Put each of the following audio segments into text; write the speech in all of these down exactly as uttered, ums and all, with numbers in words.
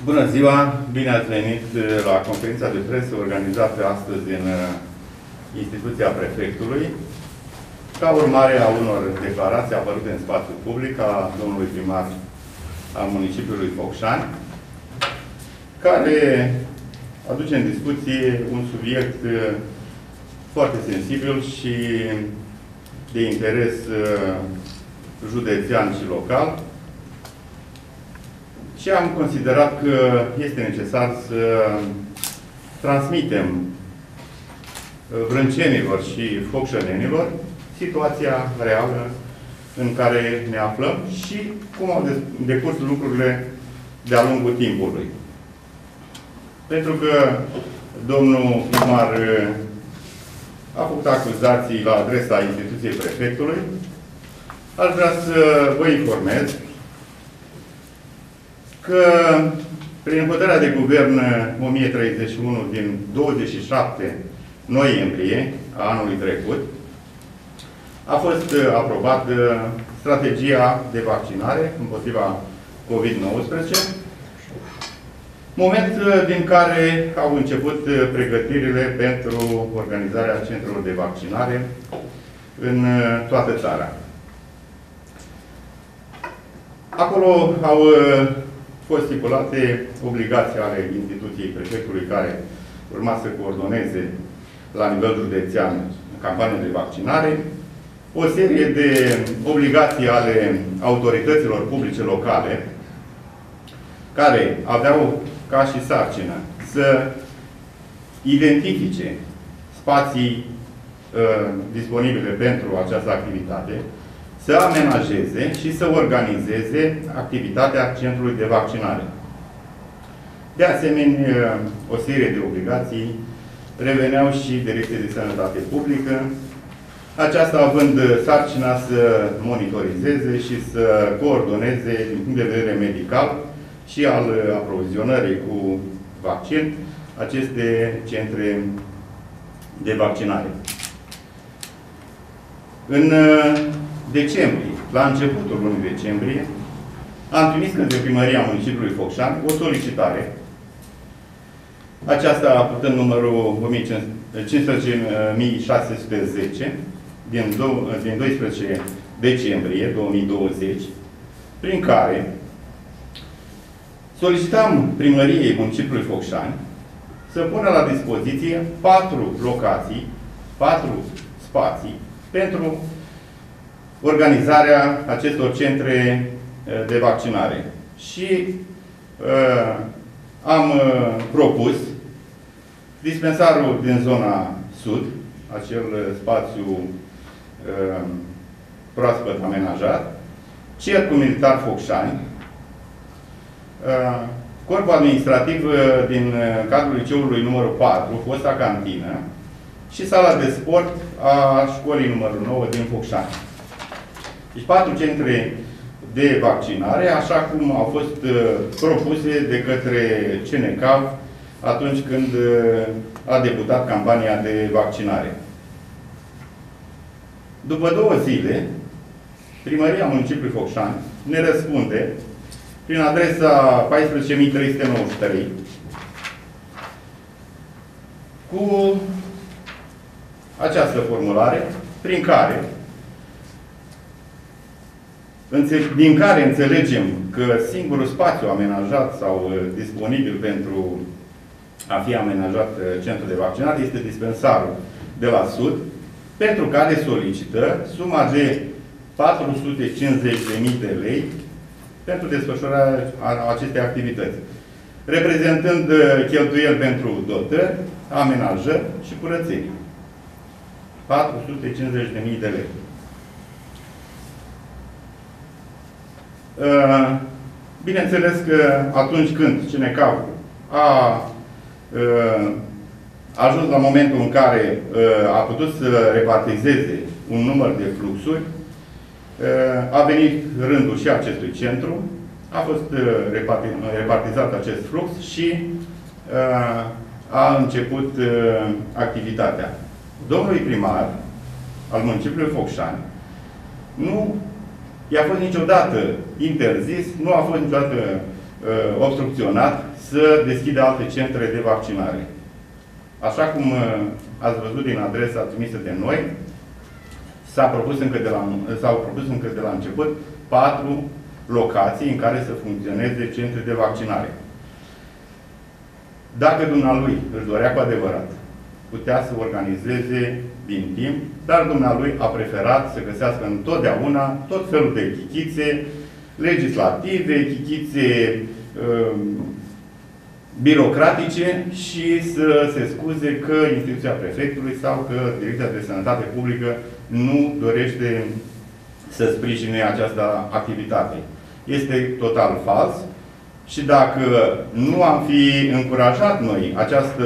Bună ziua! Bine ați venit la conferința de presă organizată astăzi în instituția prefectului, ca urmare a unor declarații apărute în spațiul public a domnului primar al municipiului Focșani, care aduce în discuție un subiect foarte sensibil și de interes județean și local. Și am considerat că este necesar să transmitem vrâncenilor și focșănenilor situația reală în care ne aflăm și cum au decurs lucrurile de-a lungul timpului. Pentru că domnul primar a făcut acuzații la adresa instituției prefectului, aș vrea să vă informez că prin hotărârea de guvern o mie treizeci și unu din douăzeci și șapte noiembrie a anului trecut, a fost aprobată strategia de vaccinare împotriva COVID nouăsprezece, moment din care au început pregătirile pentru organizarea centrelor de vaccinare în toată țara. Acolo au fost stipulate obligații ale instituției prefectului care urma să coordoneze la nivel județean campania de vaccinare, o serie de obligații ale autorităților publice locale care aveau ca și sarcină să identifice spații uh, disponibile pentru această activitate, să amenajeze și să organizeze activitatea centrului de vaccinare. De asemenea, o serie de obligații reveneau și Direcției de Sănătate Publică, aceasta având sarcina să monitorizeze și să coordoneze din punct de vedere medical și al aprovizionării cu vaccin aceste centre de vaccinare. În decembrie, la începutul lunii decembrie, am trimis către Primăria Municipiului Focșani o solicitare, aceasta purtând numărul cincisprezece mii șase sute zece, din doisprezece decembrie două mii douăzeci, prin care solicitam Primăriei Municipiului Focșani să pună la dispoziție patru locații, patru spații pentru organizarea acestor centre de vaccinare. Și uh, am uh, propus dispensarul din zona sud, acel spațiu uh, proaspăt amenajat, Cercul Militar Focșani, uh, corpul administrativ uh, din cadrul liceului numărul patru, fosta cantină, și sala de sport a școlii numărul nouă din Focșani. Deci patru centre de vaccinare, așa cum au fost uh, propuse de către C N C A V atunci când uh, a debutat campania de vaccinare. După două zile, Primăria Municipiului Focșani ne răspunde prin adresa paisprezece mii trei sute nouăzeci și trei cu această formulare, prin care din care înțelegem că singurul spațiu amenajat sau disponibil pentru a fi amenajat centrul de vaccinare este dispensarul de la sud, pentru care solicită suma de patru sute cincizeci de mii de lei pentru desfășurarea acestei activități, reprezentând cheltuieli pentru dotări, amenajări și curățenie. patru sute cincizeci de mii de lei. Bineînțeles că atunci când C N C A V a ajuns la momentul în care a putut să repartizeze un număr de fluxuri, a venit rândul și acestui centru, a fost repartizat acest flux și a început activitatea. Domnului primar al municipiului Focșani nu i-a fost niciodată interzis, nu a fost niciodată obstrucționat să deschidă alte centre de vaccinare. Așa cum ați văzut din adresa trimisă de noi, s-a propus încă de la, s-au propus încă de la început patru locații în care să funcționeze centre de vaccinare. Dacă dumnealui își dorea cu adevărat, putea să organizeze din timp, dar dumnealui a preferat să găsească întotdeauna tot felul de chichițe legislative, chichițe uh, birocratice și să se scuze că instituția prefectului sau că Direcția de Sănătate Publică nu dorește să sprijine această activitate. Este total fals și dacă nu am fi încurajat noi această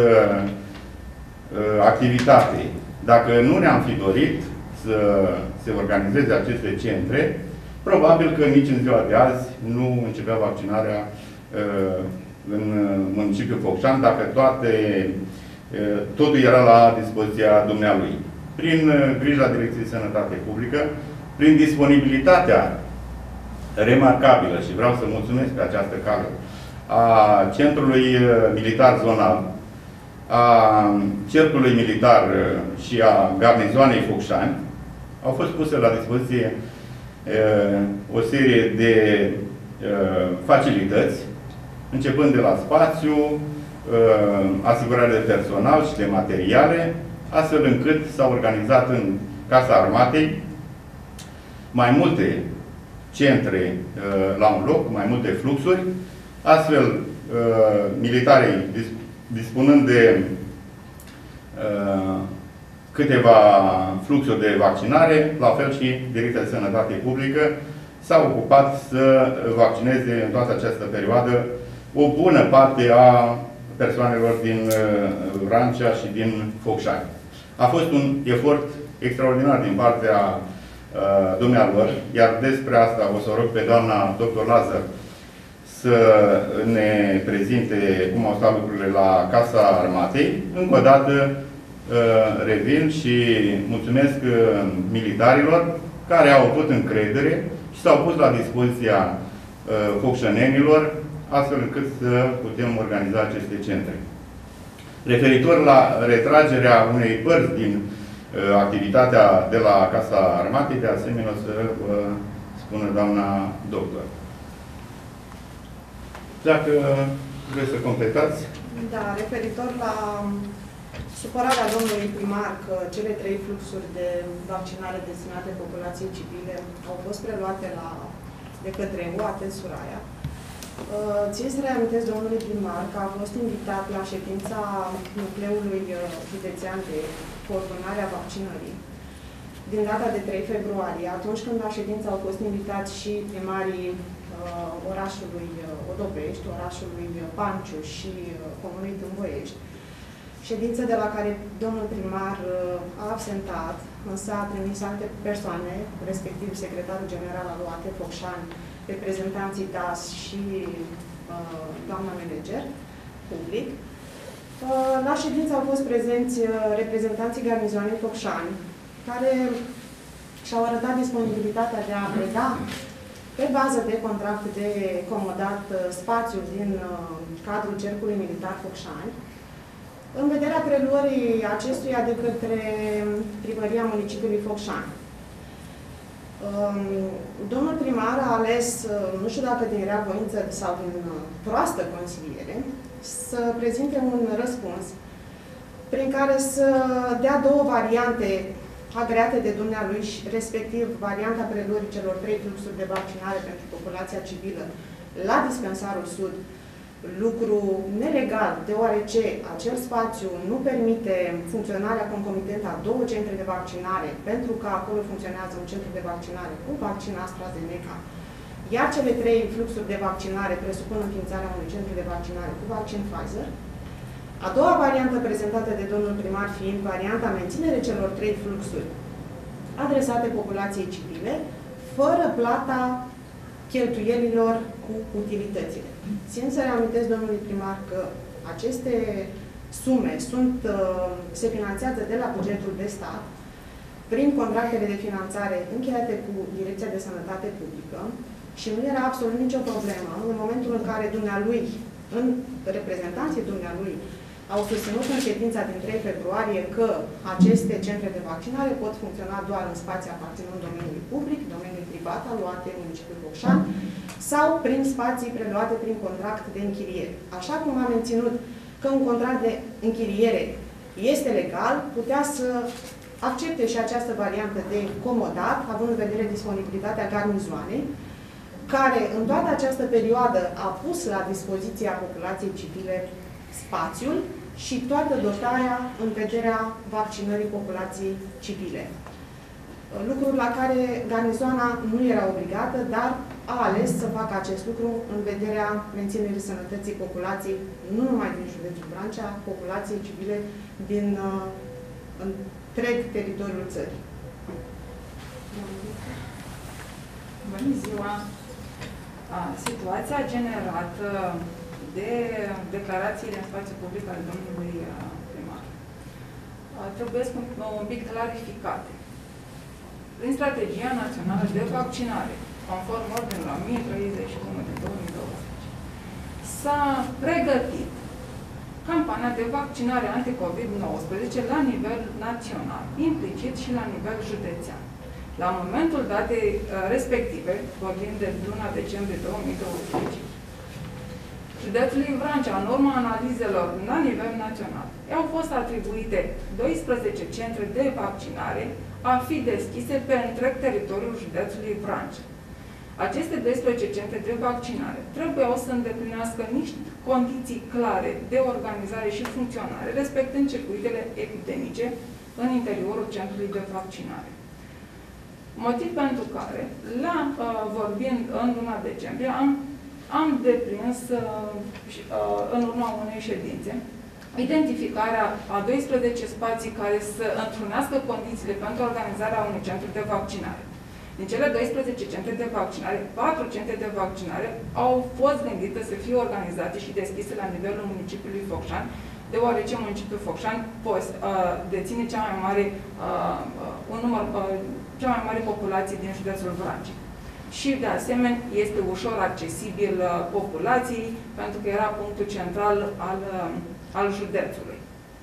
uh, activitate, dacă nu ne-am fi dorit să se organizeze aceste centre, probabil că nici în ziua de azi nu începea vaccinarea uh, în municipiul Focșani, dacă toate, uh, totul era la dispoziția dumnealui. Prin uh, grija Direcției Sănătate Publică, prin disponibilitatea remarcabilă, și vreau să mulțumesc pe această cale, a Centrului Militar Zonal, a Cercului Militar și a Garnizoanei Focșani, au fost puse la dispoziție uh, o serie de uh, facilități, începând de la spațiu, uh, asigurare de personal și de materiale, astfel încât s-au organizat în Casa Armatei mai multe centre uh, la un loc, mai multe fluxuri, astfel uh, militarii dispunând de uh, câteva fluxuri de vaccinare, la fel și Direcția de Sănătate Publică s-a ocupat să vaccineze în toată această perioadă o bună parte a persoanelor din uh, Vrancea și din Focșani. A fost un efort extraordinar din partea uh, dumnealor, iar despre asta o să rog pe doamna doctor Lazar să ne prezinte cum au stat lucrurile la Casa Armatei. Încă o dată uh, revin și mulțumesc uh, militarilor care au avut încredere și s-au pus la dispoziția uh, focșănenilor, astfel încât să putem organiza aceste centre. Referitor la retragerea unei părți din uh, activitatea de la Casa Armatei, de asemenea o să vă spună doamna doctor. Dacă vreți să completați. Da, referitor la supărarea domnului primar că cele trei fluxuri de vaccinare destinate populației civile au fost preluate la, de către U A T Suraia. Țin să reamintesc domnului primar că a fost invitat la ședința nucleului județean de coordonare a vaccinării din data de trei februarie, atunci când la ședință au fost invitați și primarii uh, orașului Odobești, orașului Panciu și uh, comunei Tâmboiești. Ședință de la care domnul primar uh, a absentat, însă a trimis alte persoane, respectiv secretarul general al U A T Focșani, reprezentanții D A S și uh, doamna manager public. Uh, la ședință au fost prezenți uh, reprezentanții garnizoanei Focșani, care și-au arătat disponibilitatea de a preda pe bază de contract de comodat uh, spațiul din uh, cadrul Cercului Militar Focșani, în vederea preluării acestuia de către primăria municipiului Focșani. Domnul primar a ales, nu știu dacă din rea voință sau din proastă consiliere, să prezinte un răspuns prin care să dea două variante agreate de dumnealui, respectiv varianta preluării celor trei fluxuri de vaccinare pentru populația civilă la dispensarul Sud, lucru nelegal, deoarece acel spațiu nu permite funcționarea concomitentă a două centre de vaccinare, pentru că acolo funcționează un centru de vaccinare cu vaccin AstraZeneca, iar cele trei fluxuri de vaccinare presupun înființarea unui centru de vaccinare cu vaccin Pfizer. A doua variantă prezentată de domnul primar fiind varianta menținerii celor trei fluxuri adresate populației civile, fără plata cheltuielilor cu utilitățile. Țin să reamintesc domnului primar că aceste sume sunt, se finanțează de la bugetul de stat prin contractele de finanțare încheiate cu Direcția de Sănătate Publică, Și nu era absolut nicio problemă în momentul în care dumnealui, în reprezentanții dumnealui, au susținut în ședința din trei februarie că aceste centre de vaccinare pot funcționa doar în spații aparținând domeniului public, domeniului privat, aluate în municipiul Focșani, sau prin spații preluate prin contract de închiriere. Așa cum a menținut că un contract de închiriere este legal, putea să accepte și această variantă de comodat, având în vedere disponibilitatea garnizoanei, care în toată această perioadă a pus la dispoziția populației civile spațiul și toată dotarea în vederea vaccinării populației civile. Lucruri la care garnizoana nu era obligată, dar a ales să facă acest lucru în vederea menținerii sănătății populației, nu numai din județul Vrancea, populației civile din uh, întreg teritoriul țării. Bună ziua! Situația generată de declarațiile în spațiu public ale domnului primar trebuie un pic clarificate. Prin strategia națională de vaccinare, conform ordinului o mie treizeci și unu de două mii douăzeci, s-a pregătit campania de vaccinare anti-COVID nouăsprezece la nivel național, implicit și la nivel județean. La momentul datei respective, vorbim de luna decembrie două mii douăzeci, județului Vrancea, în urma analizelor la nivel național, au fost atribuite doisprezece centre de vaccinare a fi deschise pe întreg teritoriul județului Vrancea. Aceste doisprezece centre de vaccinare trebuiau să îndeplinească niște condiții clare de organizare și funcționare, respectând circuitele epidemice în interiorul centrului de vaccinare. Motiv pentru care, la, uh, vorbind în luna decembrie, am, am deprins, uh, uh, în urma unei ședințe, identificarea a doisprezece spații care să întrunească condițiile pentru organizarea unui centru de vaccinare. Din cele doisprezece centre de vaccinare, patru centre de vaccinare au fost gândite să fie organizate și deschise la nivelul municipiului Focșani, deoarece municipiul Focșani uh, deține cea mai mare, uh, un număr, uh, cea mai mare populație din județul Vrancea. Și, de asemenea, este ușor accesibil uh, populației, pentru că era punctul central al, uh, al județului.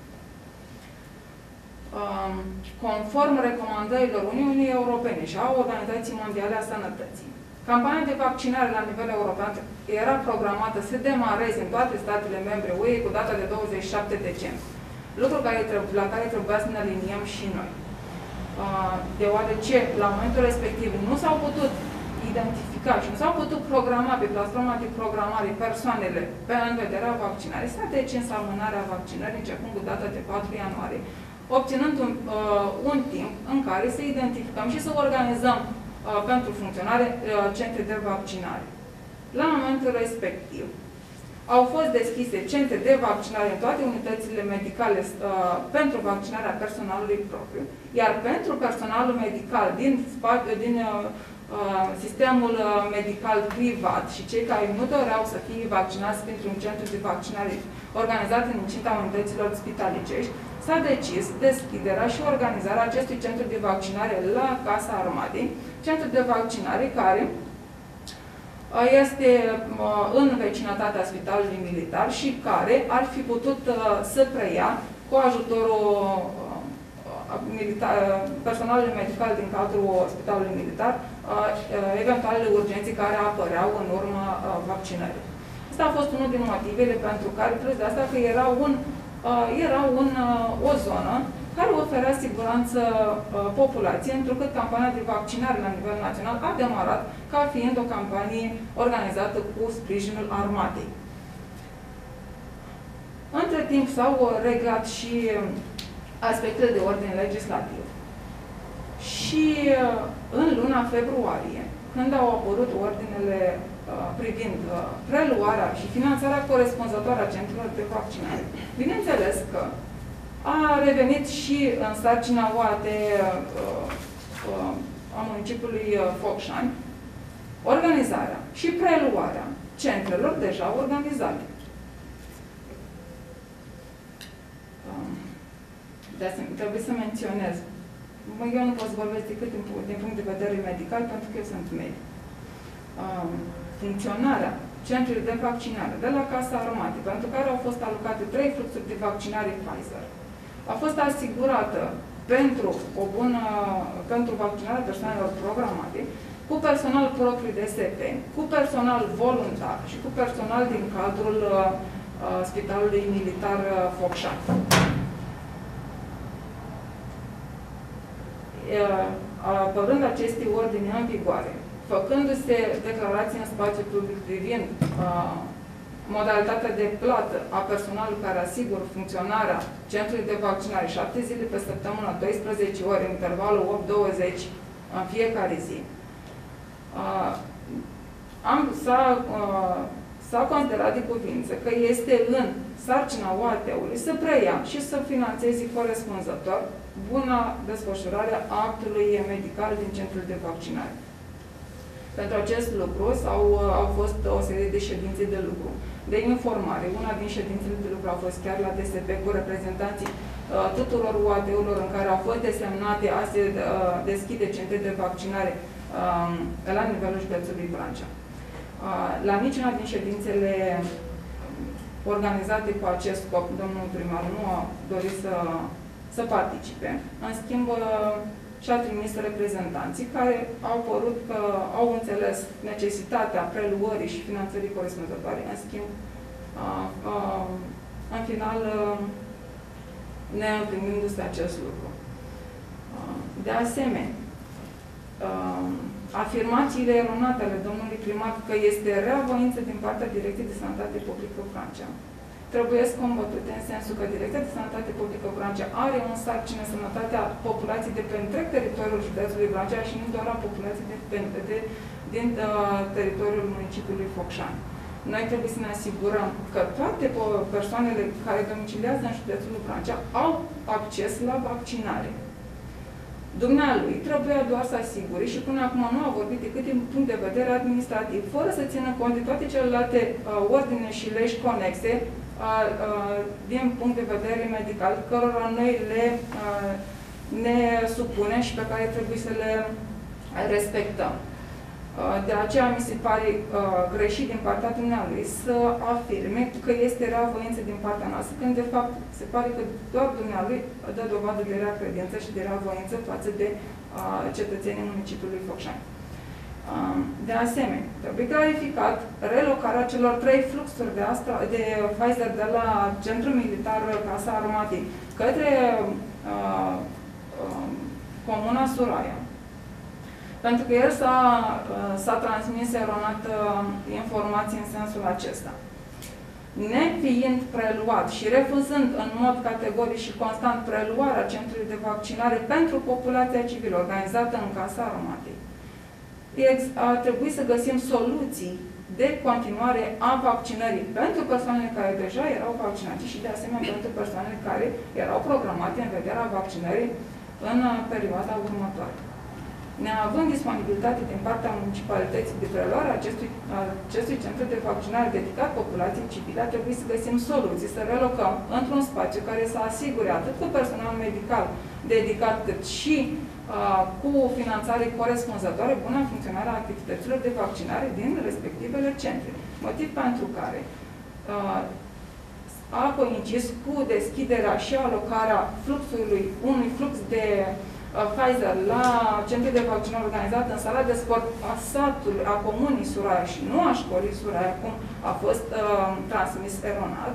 Uh, conform recomandărilor Uniunii Europene și a Organizației Mondiale a Sănătății, campania de vaccinare la nivel european era programată să demareze în toate statele membre U E cu data de douăzeci și șapte decembrie, lucru care, la care trebuia să ne aliniem și noi. Deoarece, la momentul respectiv, nu s-au putut identifica și nu s-au putut programa pe platforma de programare persoanele pe în vederea vaccinării, s-a decis amânarea vaccinării începând cu data de patru ianuarie, obținând un, uh, un timp în care să identificăm și să organizăm uh, pentru funcționare uh, centre de vaccinare. La momentul respectiv, au fost deschise centre de vaccinare în toate unitățile medicale uh, pentru vaccinarea personalului propriu, iar pentru personalul medical din, din uh, uh, sistemul medical privat și cei care nu doreau să fie vaccinați printr-un centru de vaccinare organizat în incinta unităților spitalicești, s-a decis deschiderea și organizarea acestui centru de vaccinare la Casa Armatei, centru de vaccinare care este în vecinătatea Spitalului Militar și care ar fi putut să preia cu ajutorul militar, personalului medical din cadrul Spitalului Militar eventualele urgențe care apăreau în urma vaccinării. Asta a fost unul din motivele pentru care, plus de asta, că era, un, era un, o zonă care oferea siguranță uh, populației, întrucât campania de vaccinare la nivel național a demarat ca fiind o campanie organizată cu sprijinul armatei. Între timp s-au reglat și aspectele de ordine legislativ. Și uh, în luna februarie, când au apărut ordinele uh, privind uh, preluarea și finanțarea corespunzătoare a centrelor de vaccinare, bineînțeles că a revenit și în sarcina O A T a municipiului Focșani organizarea și preluarea centrelor deja organizate. De asemenea, trebuie să menționez, eu nu pot să vorbesc decât din punct de vedere medical, pentru că eu sunt medic. uh, funcționarea centrului de vaccinare de la Casa Armatei, pentru care au fost alocate trei fluxuri de vaccinare Pfizer, a fost asigurată pentru o bună, pentru vaccinarea persoanelor programate, cu personal propriu de S P, cu personal voluntar și cu personal din cadrul uh, uh, Spitalului Militar uh, Focșani. Uh, apărând aceste ordine în vigoare, făcându-se declarații în spațiu public privind uh, modalitatea de plată a personalului care asigură funcționarea centrului de vaccinare șapte zile pe săptămână, doisprezece ore, în intervalul opt douăzeci în fiecare zi. Uh, am, s-a, uh, s-a considerat de cuvință că este în sarcina O A T-ului să preia și să finanțeze corespunzător buna desfășurare a actului medical din centrul de vaccinare. Pentru acest lucru au, au fost o serie de ședințe de lucru, de informare. Una din ședințele de lucru a fost chiar la D S P cu reprezentanții uh, tuturor O A T-urilor în care au fost desemnate a se uh, deschide centre de vaccinare uh, la nivelul județului Vrancea. Uh, la niciuna din ședințele organizate cu acest scop, domnul primar nu a dorit să, să participe. În schimb, uh, și-a trimis reprezentanții care au părut că au înțeles necesitatea preluării și finanțării corespunzătoare. În schimb, a, a, în final, neîmplinindu-se acest lucru. De asemenea, afirmațiile eronate ale domnului primar că este rea voință din partea Direcției de Sănătate Publică Vrancea trebuie să combătute în sensul că Direcția de Sănătate Publică Vrancea are în sarcină sănătatea populației de pe întreg teritoriul județului Vrancea și nu doar a populației de, de, de, din uh, teritoriul municipiului Focșani. Noi trebuie să ne asigurăm că toate persoanele care domiciliază în județul Vrancea au acces la vaccinare. Dumnealui trebuia doar să asigure și până acum nu a vorbit decât din punct de vedere administrativ, fără să țină cont de toate celelalte uh, ordine și legi conexe uh, uh, din punct de vedere medical, cărora noi le uh, ne supunem și pe care trebuie să le respectăm. Uh, de aceea mi se pare uh, greșit din partea dumnealui să afirme că este rea voință din partea noastră, când de fapt se pare că doar dumnealui dă dovadă de rea credință și de rea voință față de uh, cetățenii municipiului Focșani. Uh, de asemenea, trebuie clarificat relocarea celor trei fluxuri de, Astra, de Pfizer de la Centrul Militar Casa Armatei către uh, uh, Comuna Suraia. Pentru că el s-a transmis eronat informații în sensul acesta. Nefiind preluat și refuzând în mod categoric și constant preluarea centrului de vaccinare pentru populația civilă organizată în Casa Armatei, a trebuit să găsim soluții de continuare a vaccinării pentru persoanele care deja erau vaccinate și de asemenea pentru persoanele care erau programate în vederea vaccinării în perioada următoare. Neavând disponibilitate din partea municipalității de preluare acestui, acestui centru de vaccinare dedicat populației civile, a trebuit să găsim soluții, să relocăm într-un spațiu care să asigure atât cu personal medical dedicat, cât și uh, cu finanțare corespunzătoare bună funcționare a activităților de vaccinare din respectivele centre. Motiv pentru care uh, a coincis cu deschiderea și alocarea fluxului, unui flux de Pfizer la centrul de vaccinare organizat în sala de sport a satului, a comunii Suraia și nu a școlii Suraia, cum a fost uh, transmis eronat.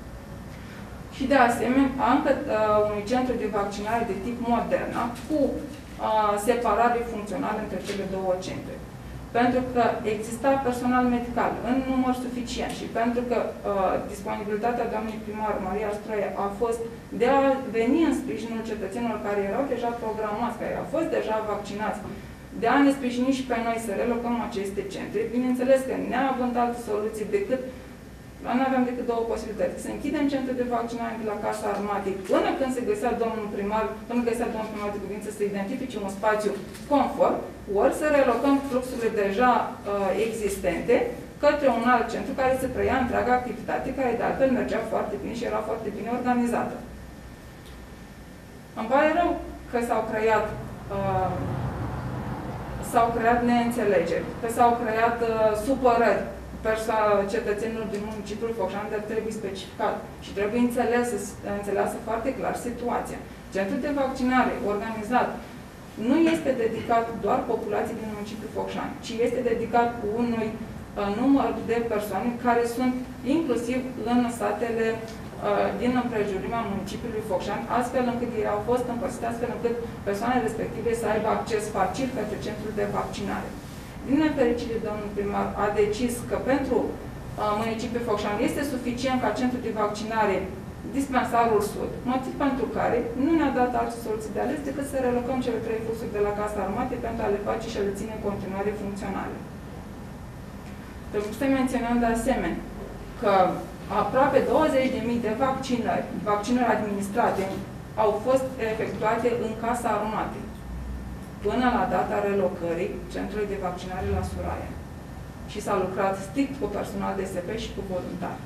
Și de asemenea, încă uh, unui centru de vaccinare de tip Moderna cu uh, separare funcțională între cele două centre. Pentru că exista personal medical în număr suficient și pentru că uh, disponibilitatea doamnei primar Maria Stroie a fost de a veni în sprijinul cetățenilor care erau deja programați, care au fost deja vaccinați, de a ne sprijini și pe noi să relocăm aceste centre. Bineînțeles că neavând alte soluții decât, nu aveam decât două posibilități. Să închidem centrul de vaccinare de la Casa Armatei până când se găsea domnul primar, până găsea domnul primar de cuvință să identifice un spațiu conform, ori să relocăm fluxurile deja uh, existente către un alt centru care să preia întreaga activitate, care de altfel mergea foarte bine și era foarte bine organizată. Îmi pare rău că s-au creat uh, s-au creat neînțelegeri, că s-au creat uh, supărări cetățenilor din municipiul Focșani, dar trebuie specificat și trebuie înțeles, înțeleasă foarte clar situația. Centrul de vaccinare organizat nu este dedicat doar populației din municipiul Focșani, ci este dedicat unui uh, număr de persoane care sunt inclusiv în satele uh, din împrejurimea municipiului Focșani, astfel încât ei au fost împărțite, astfel încât persoanele respective să aibă acces facil către centrul de vaccinare. Din nefericire, domnul primar a decis că pentru uh, municipiul Focșani este suficient ca centru de vaccinare dispensarul Sud, motiv pentru care nu ne-a dat alte soluții de ales decât să relocăm cele trei fluxuri de la Casa Armatei pentru a le face și a le ține în continuare funcționale. Trebuie să menționăm de asemenea că aproape douăzeci de mii de vaccinări, vaccinări administrate, au fost efectuate în Casa Armatei până la data relocării centrului de vaccinare la Suraia. Și s-a lucrat strict cu personal de S P și cu voluntari.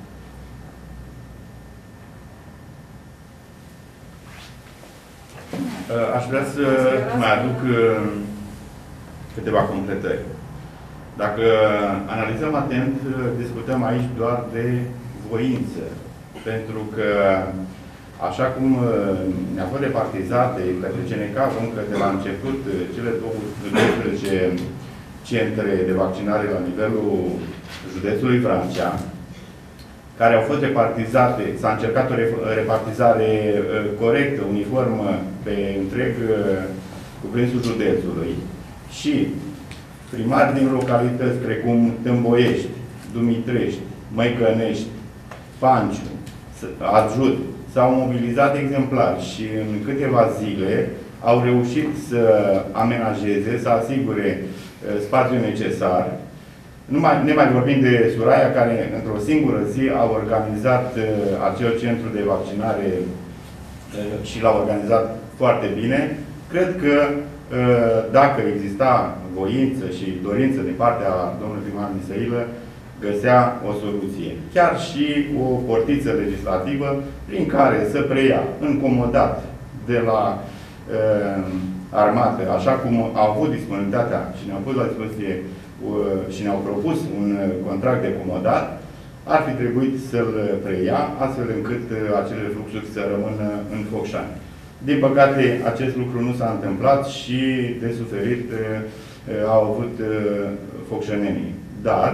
Aș vrea să mai aduc câteva completări. Dacă analizăm atent, discutăm aici doar de voință. Pentru că, așa cum ne-a fost repartizate către C N C încă de la început cele douăsprezece centre de vaccinare la nivelul județului Vrancea, care au fost repartizate, s-a încercat o repartizare corectă, uniformă, pe întreg cuprinsul județului și primari din localități precum Tâmboiești, Dumitrești, Măicănești, Panciu, Adjut, s-au mobilizat exemplar și în câteva zile au reușit să amenajeze, să asigure spațiul necesar. Nu mai, ne mai vorbim de Suraia, care într-o singură zi a organizat uh, acel centru de vaccinare uh, și l-a organizat foarte bine. Cred că uh, dacă exista voință și dorință din partea domnului primar Miseilă, găsea o soluție. Chiar și o portiță legislativă prin care să preia încomodat de la uh, armată, așa cum au avut disponibilitatea și ne-au pus la dispoziție și ne-au propus un contract de comodat, ar fi trebuit să-l preia, astfel încât acele fluxuri să rămână în Focșani. Din păcate, acest lucru nu s-a întâmplat și de suferit au avut focșănenii. Dar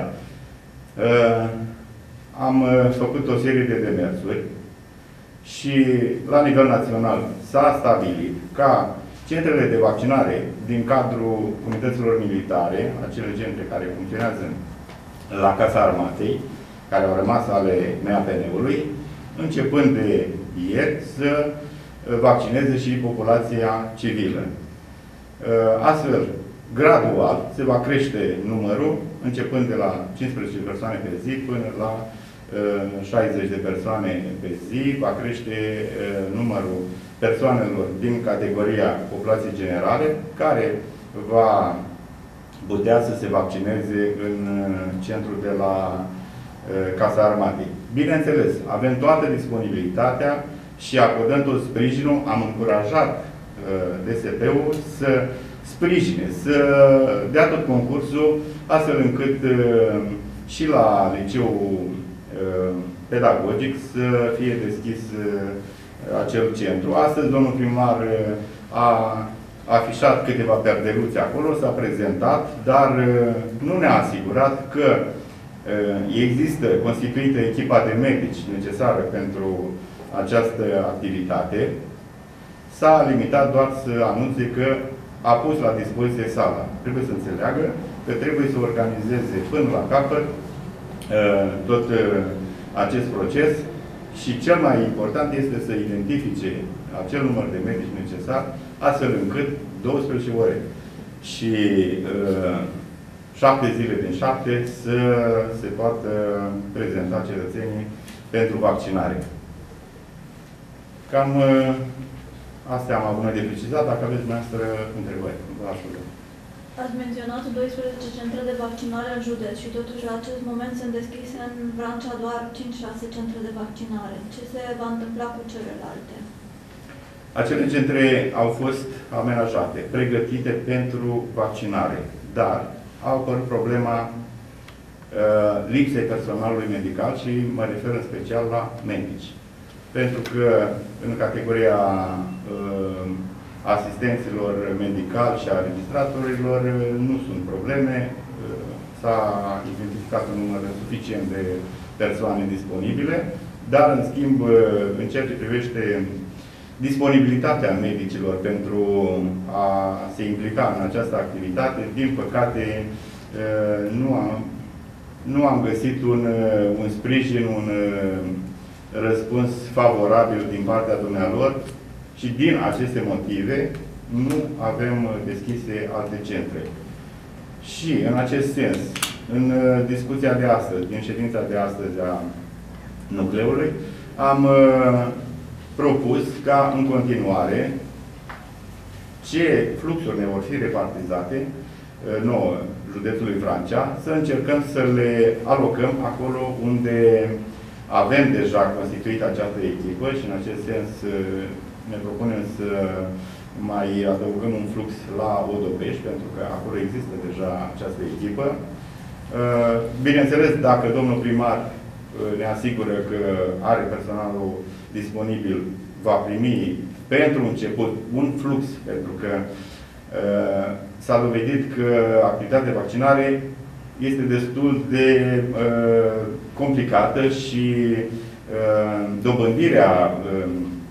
am făcut o serie de demersuri și la nivel național s-a stabilit ca centrele de vaccinare din cadrul comunităților militare, acele centre care funcționează la Casa Armatei, care au rămas ale M A P N-ului, începând de ieri, să vaccineze și populația civilă. Astfel, gradual, se va crește numărul, începând de la cincisprezece persoane pe zi până la șaizeci de persoane pe zi, va crește numărul persoanelor din categoria populației generale, care va putea să se vaccineze în centrul de la Casa Armatei. Bineînțeles, avem toată disponibilitatea și acordăm tot sprijinul, am încurajat D S P-ul să sprijine, să dea tot concursul, astfel încât și la liceul pedagogic să fie deschis acel centru. Astăzi, domnul primar a afișat câteva perdeluțe acolo, s-a prezentat, dar nu ne-a asigurat că există constituită echipa de medici necesară pentru această activitate. S-a limitat doar să anunțe că a pus la dispoziție sala. Trebuie să înțeleagă că trebuie să organizeze până la capăt tot acest proces și cel mai important este să identifice acel număr de medici necesar, astfel încât douăsprezece ore și uh, șapte zile din șapte să se poată prezenta cetățenii pentru vaccinare. Cam uh, astea am avut noi de precizat. Dacă aveți dumneavoastră întrebări, vă ascultăm. Ați menționat douăsprezece centre de vaccinare în județ și totuși la acest moment sunt deschise în Vrancea doar cinci șase centre de vaccinare. Ce se va întâmpla cu celelalte? Acele centre au fost amenajate, pregătite pentru vaccinare, dar a apărut problema uh, lipsei personalului medical și mă refer în special la medici. Pentru că în categoria uh, asistenților medicali și a registratorilor nu sunt probleme. Uh, S-a identificat un număr suficient de persoane disponibile, dar în schimb, uh, în ceea ce privește disponibilitatea medicilor pentru a se implica în această activitate, din păcate, nu am, nu am găsit un, un sprijin, un răspuns favorabil din partea dumnealor și din aceste motive nu avem deschise alte centre. Și în acest sens, în discuția de astăzi, din ședința de astăzi a nucleului, am propus ca în continuare ce fluxuri ne vor fi repartizate nouă județului Vrancea, să încercăm să le alocăm acolo unde avem deja constituit această echipă și în acest sens ne propunem să mai adăugăm un flux la Odobești, pentru că acolo există deja această echipă. Bineînțeles, dacă domnul primar ne asigură că are personalul disponibil, va primi pentru început un flux, pentru că uh, s-a dovedit că activitatea de vaccinare este destul de uh, complicată și uh, dobândirea uh,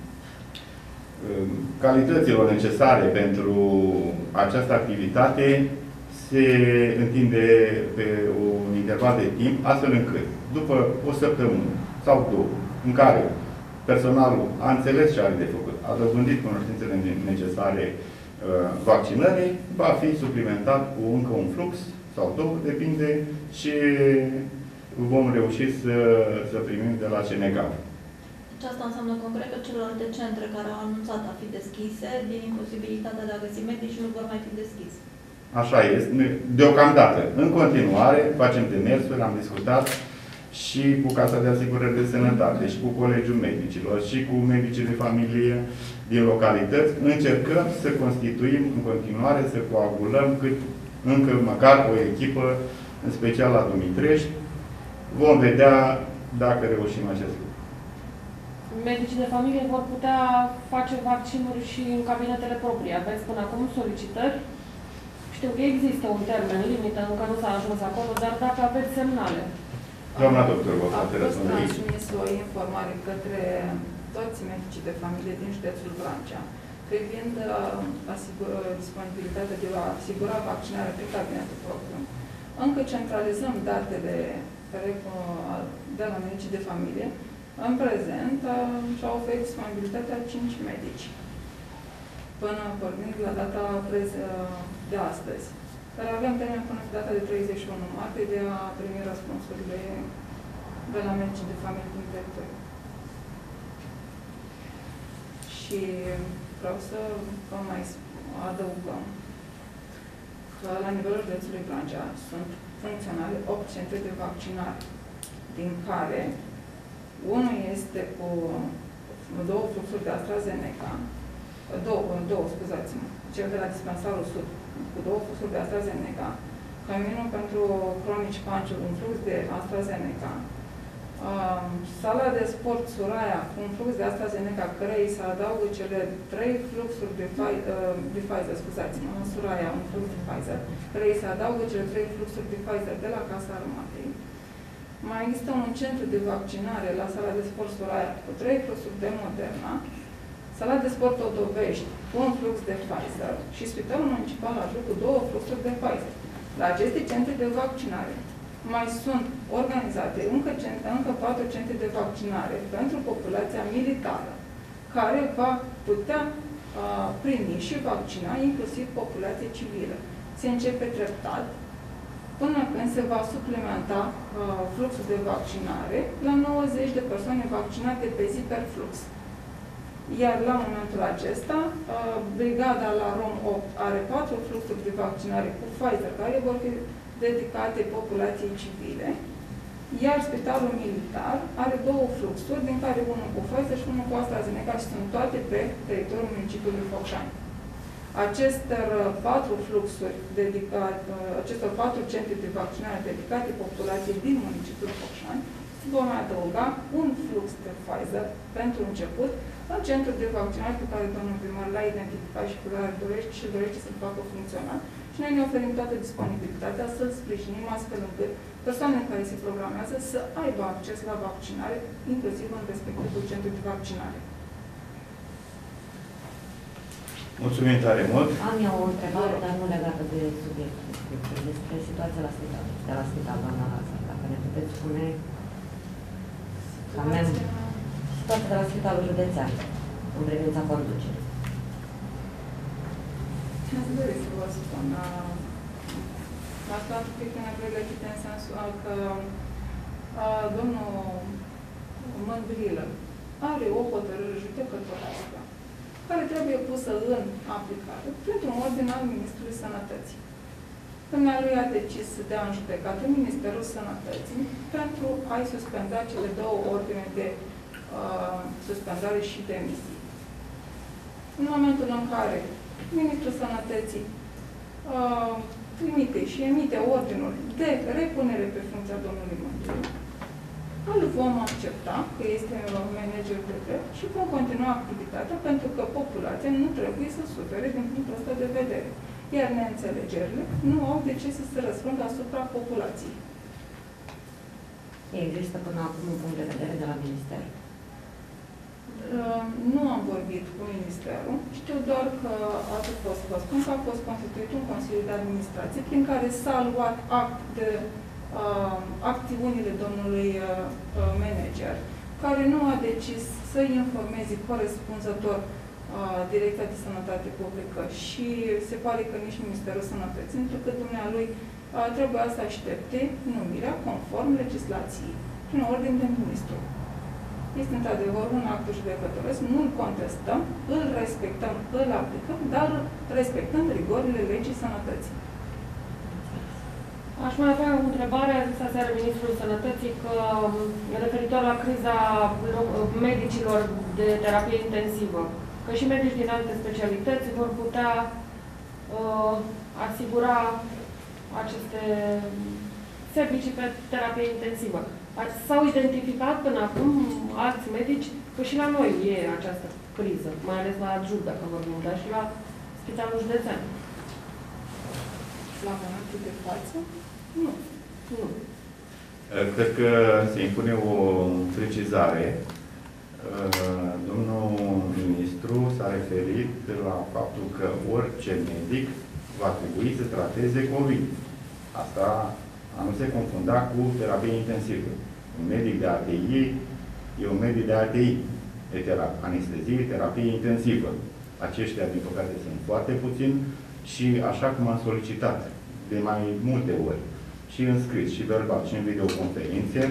uh, calităților necesare pentru această activitate se întinde pe un interval de timp, astfel încât, după o săptămână sau două, în care personalul a înțeles ce are de făcut, a dobândit cunoștințele necesare uh, vaccinării, va fi suplimentat cu încă un flux sau două, depinde ce vom reuși să, să primim de la C N G A V. Deci asta înseamnă concret că celelalte centre care au anunțat a fi deschise, din imposibilitatea de a găsi medici, nu vor mai fi deschise. Așa este. Deocamdată. În continuare, facem demersuri, am discutat și cu Casa de Asigurări de Sănătate, și cu Colegiul Medicilor, și cu medicii de familie din localități. Încercăm să constituim în continuare, să coagulăm cât încă măcar o echipă, în special la Dumitrești. Vom vedea dacă reușim acest lucru. Medicii de familie vor putea face vaccinuri și în cabinetele proprii. Aveți până acum solicitări? Știu că există un termen limită, încă nu s-a ajuns acolo, dar dacă aveți semnale. Doamna doctor, vă poate A fost răspunde aici. transmis o informare către toți medicii de familie din județul Vrancea, privind uh, asigură, disponibilitatea de a asigura vaccinarea prin cabinetul propriu. Încă centralizăm datele de la medicii de familie. În prezent uh, și-au oferit disponibilitatea cinci medici, până pornind la data de astăzi. Dar avem termen până pe data de treizeci și unu martie de a primi răspunsurile de la medicii de familie din teritoriu. Și vreau să vă mai adăugăm că la nivelul județului Vrancea sunt funcționale opt centre de vaccinare, din care unul este cu două fluxuri de AstraZeneca, două, două scuzați-mă, cel de la dispensarul Sud, cu două fluxuri de AstraZeneca, Căminul pentru cronici Panciu, un flux de AstraZeneca, uh, sala de sport Suraia, cu un flux de AstraZeneca, care îi se adaugă cele trei fluxuri de, uh, de Pfizer, scuzați-mă, în Suraia, un flux de Pfizer, care îi se adaugă cele trei fluxuri de Pfizer de la Casa Armatei. Mai există un centru de vaccinare la sala de sport Suraia, cu trei fluxuri de Moderna, sala de sport Odobești cu un flux de Pfizer și Spitalul Municipal Ajut cu două fluxuri de Pfizer. La aceste centre de vaccinare mai sunt organizate încă, centre, încă patru centre de vaccinare pentru populația militară, care va putea uh, primi și vaccina inclusiv populația civilă. Se începe treptat până când se va suplimenta uh, fluxul de vaccinare la nouăzeci de persoane vaccinate pe zi per flux. Iar la momentul acesta, brigada la Rom opt are patru fluxuri de vaccinare cu Pfizer, care vor fi dedicate populației civile, Iar Spitalul Militar are două fluxuri, din care unul cu Pfizer și unul cu AstraZeneca și sunt toate pe teritoriul municipiului Focșani. Acestor patru fluxuri dedicate, acestor patru centre de vaccinare dedicate populației din municipiul Focșani vom mai adăuga un flux de Pfizer pentru început în centrul de vaccinare pe care domnul primar l-a identificat și pe care dorește și dorește să-l facă funcțional. Și noi ne oferim toată disponibilitatea să-l sprijinim astfel încât persoanele care se programează să aibă acces la vaccinare, inclusiv în respectivul centru de vaccinare. Mulțumim tare mult. Am eu o întrebare, dar nu legată de subiectul despre situația la spital, de la spital, doamna Lazar. Dacă ne puteți spune avem situația de la Spitalul Județean în privința conducerii. Aș dori să vă spun, asta un pic nepregătite în sensul că a, domnul Mândrilă are o hotărâre judecătorească care trebuie pusă în aplicare printr-un ordin al Ministrului Sănătății. Dumnealui a decis să dea în judecată Ministerul Sănătății pentru a-i suspenda cele două ordine de uh, suspendare și demisie. În momentul în care Ministrul Sănătății uh, trimite și emite ordinul de repunere pe funcția domnului Mândriu, îl vom accepta că este manager de drept și vom continua activitatea pentru că populația nu trebuie să sufere din punctul ăsta de vedere. Iar neînțelegerile nu au de ce să se răspundă asupra populației. Există până acum un punct de vedere de la Minister? Uh, nu am vorbit cu Ministerul. Știu doar că atât pot să vă spun că a fost constituit un Consiliu de Administrație prin care s-a luat act de uh, acțiunile domnului uh, manager, care nu a decis să informeze corespunzător Direcția de Sănătate Publică și se pare că nici Ministerul Sănătății, pentru că dumnealui trebuia să aștepte numirea conform legislației, prin ordin de ministru. Este într-adevăr un act judecătoresc, nu-l contestăm, îl respectăm, îl aplicăm, dar respectând rigorile legii sănătății. Aș mai avea o întrebare, a zis aseară Ministrul Sănătății că referitor la criza medicilor de terapie intensivă, că și medici din alte specialități vor putea uh, asigura aceste servicii pe terapie intensivă. S-au identificat până acum alți medici că și la noi e această criză, mai ales la adjunct, dacă vorbim, dar și la Spitalul Județean. La momentul de față? Nu. Nu. Cred că se impune o precizare. Domnul ministru s-a referit la faptul că orice medic va trebui să trateze COVID. Asta a nu se confunda cu terapie intensivă. Un medic de A T I e un medic de A T I, de terapie, anestezie, terapie intensivă. Aceștia, din păcate, sunt foarte puțini și așa cum am solicitat de mai multe ori, și în scris, și verbal, și în videoconferințe,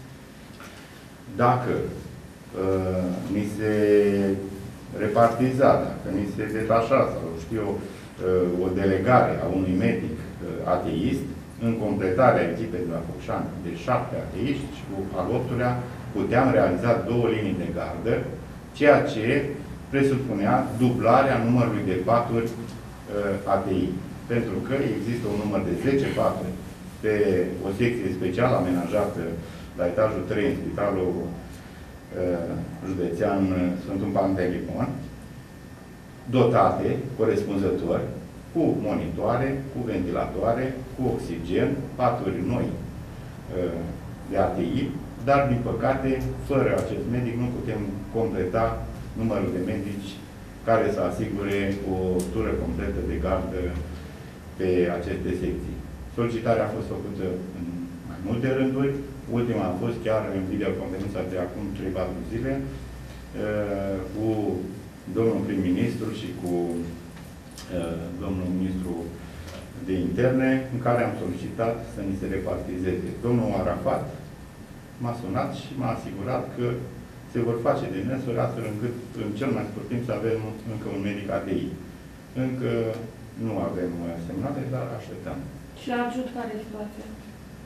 dacă uh, ni se repartiza, dacă ni se detașa, sau știu eu, uh, o delegare a unui medic uh, ateist, în completarea echipei de la Focșani de șapte ateiști și cu al optulea puteam realiza două linii de gardă, ceea ce presupunea dublarea numărului de paturi uh, A T I. Pentru că există un număr de zece paturi pe o secție specială amenajată la etajul trei în Spitalul uh, Județean Sfântul Pantelimon, dotate corespunzător cu monitoare, cu ventilatoare, cu oxigen, paturi noi uh, de A T I, dar, din păcate, fără acest medic nu putem completa numărul de medici care să asigure o tură completă de gardă pe aceste secții. Solicitarea a fost făcută în mai multe rânduri. Ultima a fost chiar în videoconferința de acum trei patru zile cu domnul prim-ministru și cu domnul ministru de interne, în care am solicitat să ni se repartizeze. Domnul Arafat m-a sunat și m-a asigurat că se vor face demersuri astfel încât în cel mai scurt timp să avem încă un medic A T I. Încă nu avem semnale, dar așteptăm. Și la adjunct care e situația?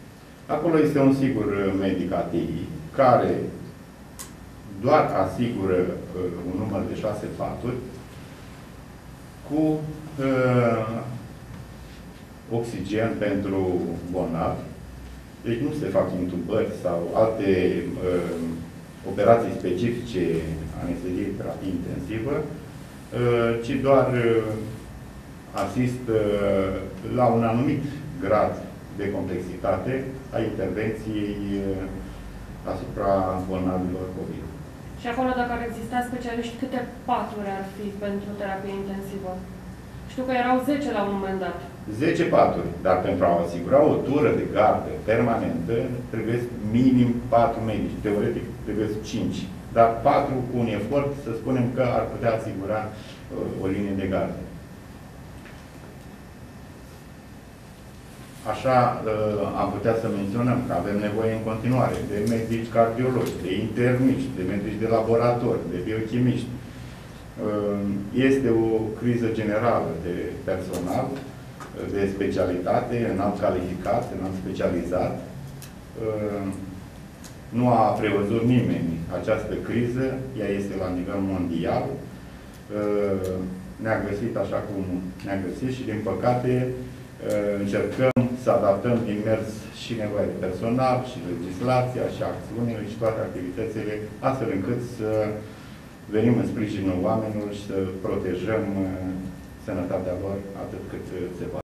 Acolo este un sigur medic A T I care doar asigură uh, un număr de șase paturi cu uh, oxigen pentru bolnavi. Deci nu se fac intubări sau alte uh, operații specifice, anestezie, terapie intensivă, uh, ci doar uh, asist uh, la un anumit grad de complexitate a intervenției uh, asupra bolnavilor COVID. Și acolo, dacă ar exista specialiști, câte paturi ar fi pentru terapie intensivă? Știu că erau zece la un moment dat. zece paturi, dar pentru a asigura o tură de gardă permanentă, trebuie minim patru medici. Teoretic trebuie cinci. Dar patru cu un efort, să spunem că ar putea asigura uh, o linie de gardă. Așa uh, am putea să menționăm că avem nevoie în continuare de medici cardiologi, de interniști, de medici de laborator, de biochimiști. Uh, este o criză generală de personal, de specialitate, înalt calificat, înalt specializat. Uh, nu a prevăzut nimeni această criză, ea este la nivel mondial. Uh, ne-a găsit așa cum ne-a găsit și, din păcate, încercăm să adaptăm din mers și nevoia de personal, și legislația, și acțiunile, și toate activitățile, astfel încât să venim în sprijinul oamenilor și să protejăm sănătatea lor atât cât se poate.